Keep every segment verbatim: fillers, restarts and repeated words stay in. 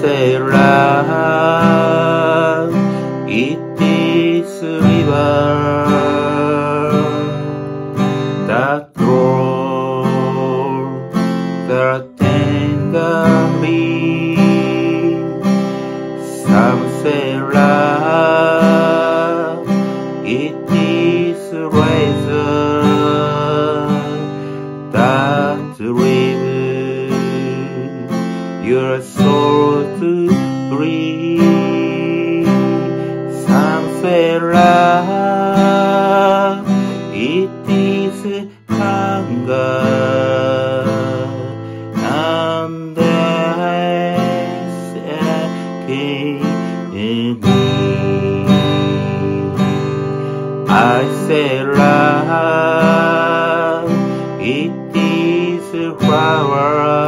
say love, it is a river that rolls the tenderly. Some say love, it is a razor that reaves your soul to breathe. Some say love, it is a hunger, and there's aching in me. I say love, it is a flower,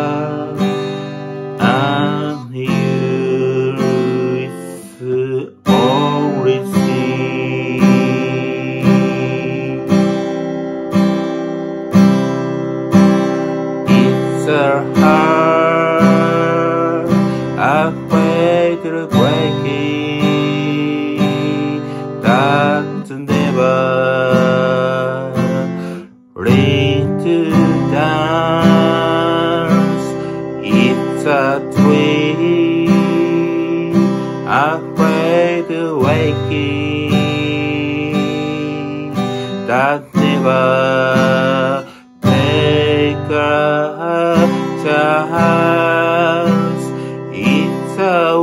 and you is the only seed. It's a heart afraid of breaking, that never learn to dance. It's a tree afraid of waking, that never take a chance. It's a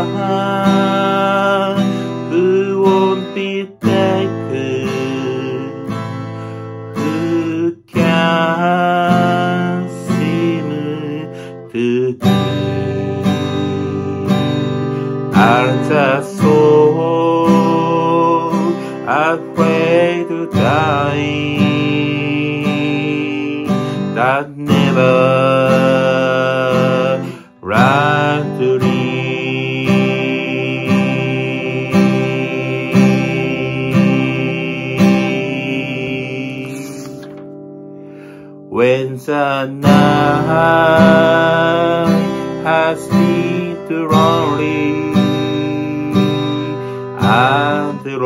one who won't be taken, who can't seem to do. Art a soul afraid of dying, that never run to leave. When the night has been too lonely, and the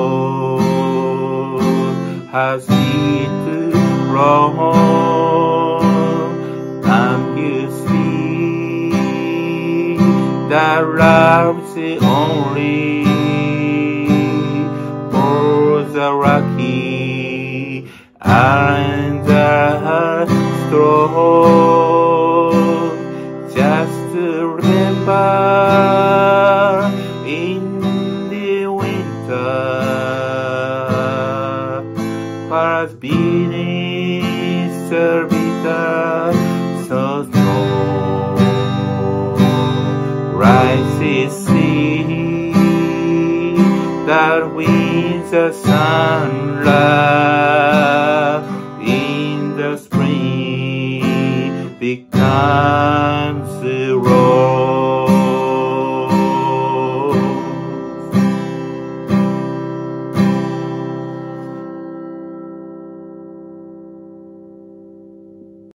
road has been too long, and you see that love's the only for the lucky and the strong. Just to remember in the winter, was beneath the bitter so strong. Rises sea that wins the sun, love in the spring becomes